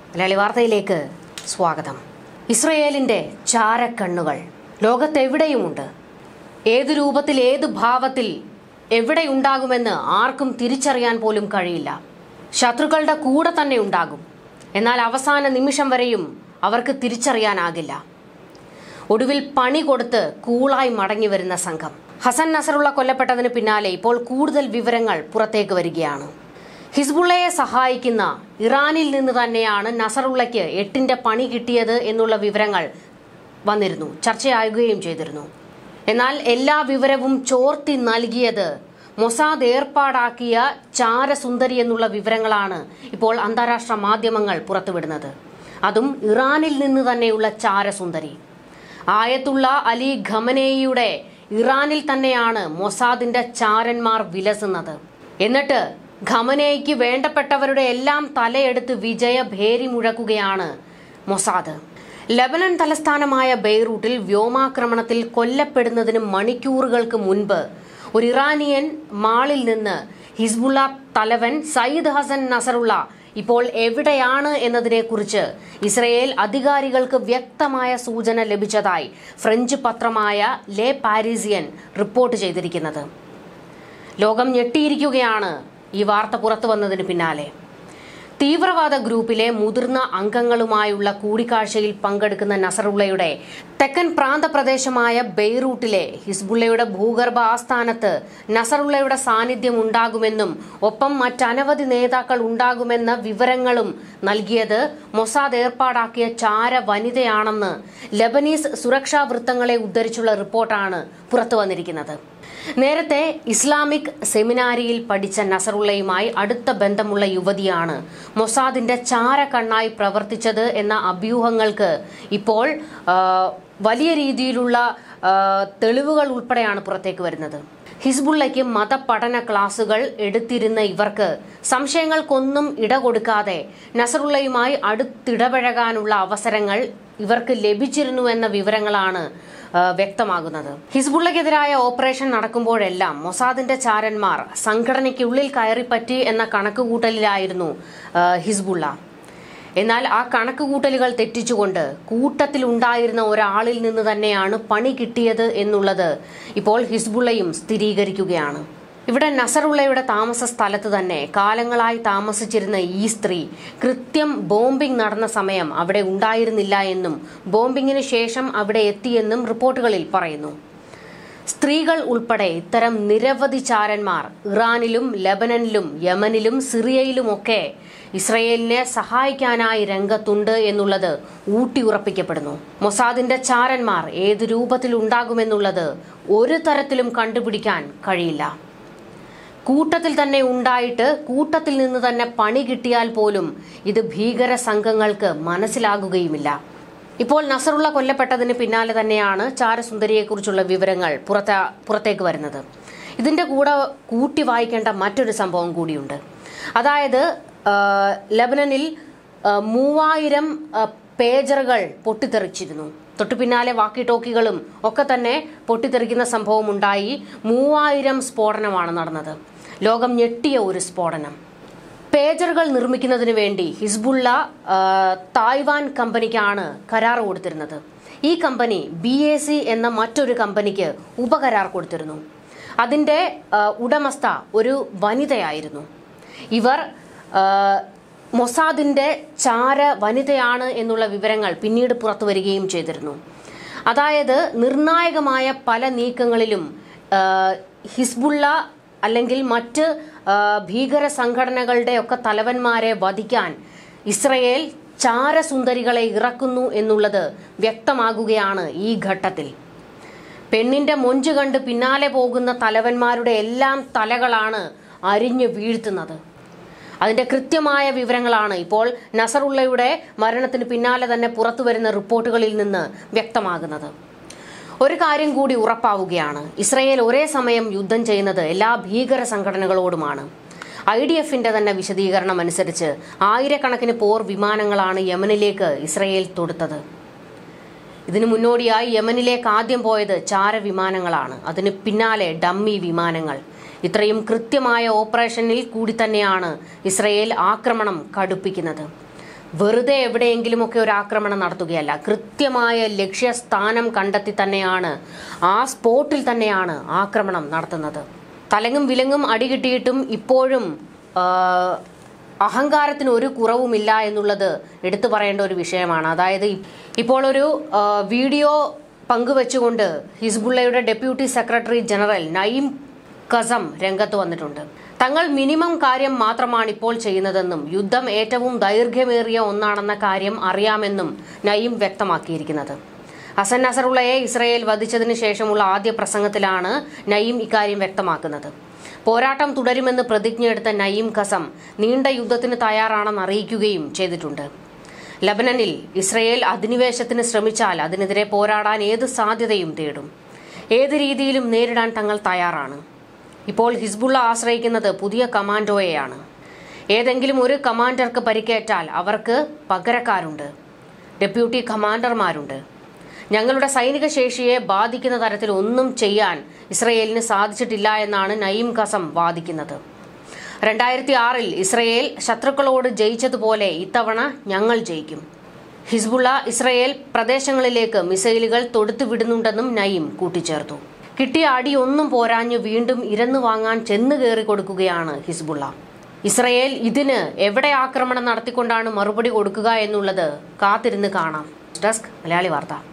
മലയാളി വാർത്തയിലേക്ക് സ്വാഗതം. ഇസ്രയേലിന്റെ ചാരക്കണ്ണുകൾ ലോകത്തെവിടെയുമുണ്ട്. ഏതു രൂപത്തിൽ, ഏതു ഭാവത്തിൽ, എവിടെയുണ്ടാകുമെന്ന് ആർക്കും തിരിച്ചറിയാൻ പോലും കഴിയില്ല. ശത്രുക്കളുടെ കൂടെ തന്നെ ഉണ്ടാകും. എന്നാൽ അവസാന നിമിഷം വരെയും അവർക്ക് തിരിച്ചറിയാനാകില്ല. ഒടുവിൽ പണി കൊടുത്ത് കൂളായി മടങ്ങി വരുന്ന സംഘം. ഹസൻ നസറുള്ള കൊല്ലപ്പെട്ടതിന് പിന്നാലെ ഇപ്പോൾ കൂടുതൽ വിവരങ്ങൾ പുറത്തേക്ക് വരികയാണ്. ഹിസ്ബുള്ളയെ സഹായിക്കുന്ന ഇറാനിൽ നിന്ന് തന്നെയാണ് നസറുള്ളയ്ക്ക് 8ന്റെ പണി കിട്ടിയത് എന്നുള്ള വിവരങ്ങൾ വന്നിരുന്നു, ചർച്ചയാകുകയും ചെയ്തിരുന്നു. എന്നാൽ എല്ലാ വിവരവും ചോർത്തി നൽകിയത് മൊസാദ് ഏർപ്പാടാക്കിയ ചാരസുന്ദരി എന്നുള്ള വിവരങ്ങളാണ് ഇപ്പോൾ അന്താരാഷ്ട്ര മാധ്യമങ്ങൾ പുറത്തുവിടുന്നത്. അതും ഇറാനിൽ നിന്ന് തന്നെയുള്ള ചാരസുന്ദരി. ആയത്തുള്ള അലി ഖമനേയിയുടെ ഇറാനിൽ തന്നെയാണ് മൊസാദിന്റെ ചാരന്മാർ വിലസുന്നത്. എന്നിട്ട് ഖമനേയിക്ക് വേണ്ടപ്പെട്ടവരുടെ എല്ലാം തലയെടുത്ത് വിജയഭേരി മുഴക്കുകയാണ് മൊസാദ്. ലെബനൻ തലസ്ഥാനമായ ബെയ്റൂട്ടിൽ വ്യോമാക്രമണത്തിൽ കൊല്ലപ്പെടുന്നതിന് മണിക്കൂറുകൾക്ക് മുൻപ് ഒരു ഇറാനിയൻ മാളിൽ നിന്ന് ഹിസ്ബുള്ള തലവൻ സയ്യിദ് ഹസൻ നസറുള്ള ഇപ്പോൾ എവിടെയാണ് എന്നതിനെക്കുറിച്ച് ഇസ്രയേൽ അധികാരികൾക്ക് വ്യക്തമായ സൂചന ലഭിച്ചതായി ഫ്രഞ്ച് പത്രമായ ലെ പാരീസിയൻ റിപ്പോർട്ട് ചെയ്തിരിക്കുന്നത്. ലോകം ഞെട്ടിയിരിക്കുകയാണ് ഈ വാർത്ത പുറത്തു വന്നതിന് പിന്നാലെ. തീവ്രവാദ ഗ്രൂപ്പിലെ മുതിർന്ന അംഗങ്ങളുമായുള്ള കൂടിക്കാഴ്ചയിൽ പങ്കെടുക്കുന്ന നസറുള്ളയുടെ തെക്കൻ പ്രാന്തപ്രദേശമായ ബെയ്റൂട്ടിലെ ഹിസ്ബുള്ളയുടെ ഭൂഗർഭ ആസ്ഥാനത്ത് നസറുള്ളയുടെ സാന്നിധ്യം ഉണ്ടാകുമെന്നും ഒപ്പം മറ്റനവധി നേതാക്കൾ ഉണ്ടാകുമെന്ന വിവരങ്ങളും നൽകിയത് മൊസാദ് ഏർപ്പാടാക്കിയ ചാര വനിതയാണെന്ന് ലെബനീസ് സുരക്ഷാ വൃത്തങ്ങളെ ഉദ്ധരിച്ചുള്ള റിപ്പോർട്ടാണ് പുറത്തു വന്നിരിക്കുന്നത്. നേരത്തെ ഇസ്ലാമിക് സെമിനാരിയിൽ പഠിച്ച നസറുള്ളയുമായി അടുത്ത ബന്ധമുള്ള യുവതിയാണ് മൊസാദിന്റെ ചാരക്കണ്ണായി പ്രവർത്തിച്ചത് എന്ന അഭ്യൂഹങ്ങൾക്ക് ഇപ്പോൾ വലിയ രീതിയിലുള്ള തെളിവുകൾ ഉൾപ്പെടെയാണ് പുറത്തേക്ക് വരുന്നത്. ഹിസ്ബുള്ളയ്ക്ക് മതപഠന ക്ലാസുകൾ എടുത്തിരുന്ന ഇവർക്ക് സംശയങ്ങൾക്കൊന്നും ഇട കൊടുക്കാതെ നസറുള്ളയുമായി അടുത്തിടപഴകാനുള്ള അവസരങ്ങൾ ഇവർക്ക് ലഭിച്ചിരുന്നുവെന്ന വിവരങ്ങളാണ് വ്യക്തമാകുന്നത്. ഹിസ്ബുള്ളയ്ക്കെതിരായ ഓപ്പറേഷൻ നടക്കുമ്പോഴെല്ലാം മൊസാദിന്റെ ചാരന്മാർ സംഘടനയ്ക്കുള്ളിൽ കയറിപ്പറ്റി എന്ന കണക്കുകൂട്ടലിലായിരുന്നു ഹിസ്ബുള്ള. എന്നാൽ ആ കണക്കുകൂട്ടലുകൾ തെറ്റിച്ചുകൊണ്ട് കൂട്ടത്തിലുണ്ടായിരുന്ന ഒരാളിൽ നിന്ന് തന്നെയാണ് പണി കിട്ടിയത് എന്നുള്ളത് ഇപ്പോൾ ഹിസ്ബുള്ളയും സ്ഥിരീകരിക്കുകയാണ്. ഇവിടെ നസറുള്ളയുടെ താമസ സ്ഥലത്ത് തന്നെ കാലങ്ങളായി താമസിച്ചിരുന്ന ഈ സ്ത്രീ കൃത്യം ബോംബിംഗ് നടന്ന സമയം അവിടെ ഉണ്ടായിരുന്നില്ല എന്നും ബോംബിങ്ങിന് ശേഷം അവിടെ എത്തിയെന്നും റിപ്പോർട്ടുകളിൽ പറയുന്നു. സ്ത്രീകൾ ഉൾപ്പെടെ ഇത്തരം നിരവധി ചാരന്മാർ ഇറാനിലും ലെബനനിലും യമനിലും സിറിയയിലുമൊക്കെ ഇസ്രയേലിനെ സഹായിക്കാനായി രംഗത്തുണ്ട് എന്നുള്ളത് ഊട്ടിയുറപ്പിക്കപ്പെടുന്നു. മൊസാദിന്റെ ചാരന്മാർ ഏതു രൂപത്തിൽ ഉണ്ടാകുമെന്നുള്ളത് ഒരു തരത്തിലും കണ്ടുപിടിക്കാൻ കഴിയില്ല. കൂട്ടത്തിൽ തന്നെ ഉണ്ടായിട്ട് കൂട്ടത്തിൽ നിന്ന് തന്നെ പണി കിട്ടിയാൽ പോലും ഇത് ഭീകര സംഘങ്ങൾക്ക് മനസ്സിലാകുകയുമില്ല. ഇപ്പോൾ നസറുള്ള കൊല്ലപ്പെട്ടതിന് പിന്നാലെ തന്നെയാണ് ചാരസുന്ദരിയെക്കുറിച്ചുള്ള വിവരങ്ങൾ പുറത്തേക്ക് വരുന്നത്. ഇതിന്റെ കൂടെ കൂട്ടി വായിക്കേണ്ട മറ്റൊരു സംഭവം കൂടിയുണ്ട്. അതായത് ലെബനനിൽ 3000 പേജറുകൾ പൊട്ടിത്തെറിച്ചിരുന്നു. തൊട്ടു പിന്നാലെ വാക്കി ടോക്കികളും ഒക്കെ തന്നെ പൊട്ടിത്തെറിക്കുന്ന സംഭവം ഉണ്ടായി. 3000 സ്ഫോടനമാണ് നടന്നത്. ലോകം ഞെട്ടിയ ഒരു സ്ഫോടനം. പേജറുകൾ നിർമ്മിക്കുന്നതിന് വേണ്ടി ഹിസ്ബുള്ള തായ്വാൻ കമ്പനിക്കാണ് കരാർ കൊടുത്തിരുന്നത്. ഈ കമ്പനി BAC എന്ന മറ്റൊരു കമ്പനിക്ക് ഉപകരാർ കൊടുത്തിരുന്നു. അതിന്റെ ഉടമസ്ഥ ഒരു വനിതയായിരുന്നു. ഇവർ മൊസാദിന്റെ ചാര വനിതയാണ് എന്നുള്ള വിവരങ്ങൾ പിന്നീട് പുറത്തു വരികയും ചെയ്തിരുന്നു. അതായത് നിർണായകമായ പല നീക്കങ്ങളിലും ഹിസ്ബുള്ള അല്ലെങ്കിൽ മറ്റ് ഭീകര സംഘടനകളുടെ ഒക്കെ തലവന്മാരെ വധിക്കാൻ ഇസ്രയേൽ ചാരസുന്ദരികളെ ഇറക്കുന്നു എന്നുള്ളത് വ്യക്തമാകുകയാണ് ഈ ഘട്ടത്തിൽ. പെണ്ണിന്റെ മൊഞ്ച് കണ്ട് പിന്നാലെ പോകുന്ന തലവന്മാരുടെ എല്ലാം തലകളാണ് അരിഞ്ഞു വീഴ്ത്തുന്നത്. അതിന്റെ കൃത്യമായ വിവരങ്ങളാണ് ഇപ്പോൾ നസറുള്ളയുടെ മരണത്തിന് പിന്നാലെ തന്നെ പുറത്തുവരുന്ന റിപ്പോർട്ടുകളിൽ നിന്ന് വ്യക്തമാകുന്നത്. ഒരു കാര്യം കൂടി ഉറപ്പാവുകയാണ്. ഇസ്രയേൽ ഒരേ സമയം യുദ്ധം ചെയ്യുന്നത് എല്ലാ ഭീകര സംഘടനകളോടുമാണ്. IDFന്റെ തന്നെ വിശദീകരണം അനുസരിച്ച് ആയിരക്കണക്കിന് പോർ വിമാനങ്ങളാണ് യമനിലേക്ക് ഇസ്രയേൽ തൊടുത്തത്. ഇതിനു മുന്നോടിയായി യമനിലേക്ക് ആദ്യം പോയത് ചാരവിമാനങ്ങളാണ്. അതിന് പിന്നാലെ ഡമ്മി വിമാനങ്ങൾ. ഇത്രയും കൃത്യമായ ഓപ്പറേഷനിൽ കൂടി തന്നെയാണ് ഇസ്രയേൽ ആക്രമണം കടുപ്പിക്കുന്നത്. വെറുതെ എവിടെയെങ്കിലുമൊക്കെ ഒരു ആക്രമണം നടത്തുകയല്ല. കൃത്യമായ ലക്ഷ്യസ്ഥാനം കണ്ടെത്തി തന്നെയാണ്, ആ സ്പോട്ടിൽ തന്നെയാണ് ആക്രമണം നടത്തുന്നത്. തലങ്ങും വിലങ്ങും അടികിട്ടിയിട്ടും ഇപ്പോഴും അഹങ്കാരത്തിന് ഒരു കുറവുമില്ല എന്നുള്ളത് എടുത്തു പറയേണ്ട ഒരു വിഷയമാണ്. അതായത് ഇപ്പോൾ ഒരു വീഡിയോ പങ്കുവെച്ചുകൊണ്ട് ഹിസ്ബുള്ളയുടെ deputy secretary general Naim Qassem രംഗത്ത് വന്നിട്ടുണ്ട്. തങ്ങൾ മിനിമം കാര്യം മാത്രമാണ് ഇപ്പോൾ ചെയ്യുന്നതെന്നും യുദ്ധം ഏറ്റവും ദൈർഘ്യമേറിയ ഒന്നാണെന്ന കാര്യം അറിയാമെന്നും നഈം വ്യക്തമാക്കിയിരിക്കുന്നത്. ഹസൻ നസറുള്ളയെ ഇസ്രയേൽ വധിച്ചതിന് ശേഷമുള്ള ആദ്യ പ്രസംഗത്തിലാണ് നഈം ഇക്കാര്യം വ്യക്തമാക്കുന്നത്. പോരാട്ടം തുടരുമെന്ന് പ്രതിജ്ഞയെടുത്ത നഈം ഖസം നീണ്ട യുദ്ധത്തിന് തയ്യാറാണെന്ന് അറിയിക്കുകയും ചെയ്തിട്ടുണ്ട്. ലബനനിൽ ഇസ്രയേൽ അധിനിവേശത്തിന് ശ്രമിച്ചാൽ അതിനെതിരെ പോരാടാൻ ഏത് സാധ്യതയും തേടും. ഏത് രീതിയിലും നേരിടാൻ തങ്ങൾ തയ്യാറാണ്. ഇപ്പോൾ ഹിസ്ബുള്ള ആശ്രയിക്കുന്നത് പുതിയ കമാൻഡോയെയാണ്. ഏതെങ്കിലും ഒരു കമാൻഡർക്ക് പരിക്കേറ്റാൽ അവർക്ക് പകരക്കാരുണ്ട്, ഡെപ്യൂട്ടി കമാൻഡർമാരുണ്ട്. ഞങ്ങളുടെ സൈനിക ശേഷിയെ ബാധിക്കുന്ന തരത്തിൽ ഒന്നും ചെയ്യാൻ ഇസ്രയേലിന് സാധിച്ചിട്ടില്ല എന്നാണ് നഈം ഖസം വാദിക്കുന്നത്. 2006 ഇസ്രയേൽ ശത്രുക്കളോട് ജയിച്ചതുപോലെ ഇത്തവണ ഞങ്ങൾ ജയിക്കും. ഹിസ്ബുള്ള ഇസ്രയേൽ പ്രദേശങ്ങളിലേക്ക് മിസൈലുകൾ തൊടുത്തുവിടുന്നുണ്ടെന്നും നഈം കൂട്ടിച്ചേർത്തു. കിട്ടിയ അടിയൊന്നും പോരാഞ്ഞ് വീണ്ടും ഇരന്നു വാങ്ങാൻ ചെന്ന് കയറി കൊടുക്കുകയാണ് ഹിസ്ബുള്ള. ഇസ്രയേൽ ഇതിന് എവിടെ ആക്രമണം നടത്തിക്കൊണ്ടാണ് മറുപടി കൊടുക്കുക എന്നുള്ളത് കാത്തിരുന്ന് കാണാം. ഡെസ്ക് മലയാളി വാർത്ത.